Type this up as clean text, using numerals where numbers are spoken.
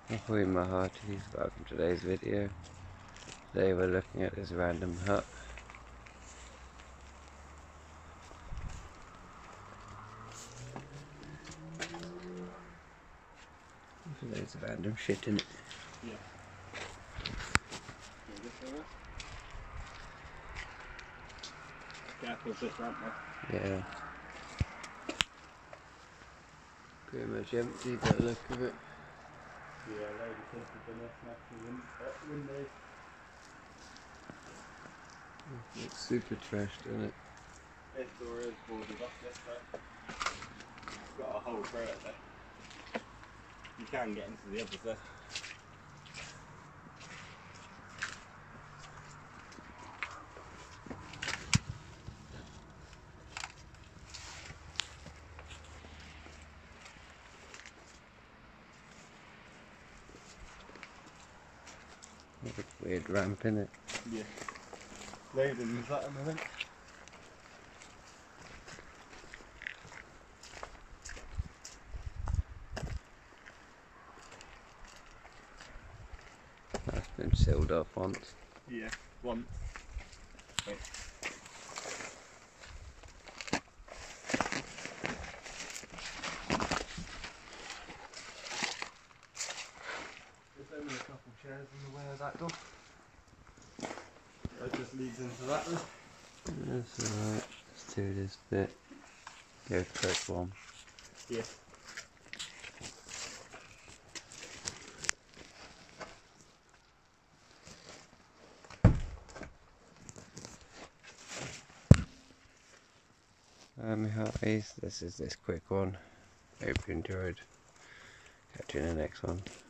Ahoy my hearties, welcome to today's video. Today we're looking at this random hut. There's loads of random shit in it. Yeah. Careful with this ramp there. Yeah. Pretty much empty by the look of it. Yeah, a load of kids have been there smashing windows. It looks super trashed, doesn't it? This door is boarded off this side. It's got a hole through it there. You can get into the other side. There's a weird ramp in it. Yeah. Loading is that I think. That's been sealed off once. Yeah, once. Wait. There's only a couple chairs in the way of that door. That just leads into that room. That's alright. Let's do this bit. Go quick one. Yeah. My hearties, this is this quick one. Hope you enjoyed. Catch you in the next one.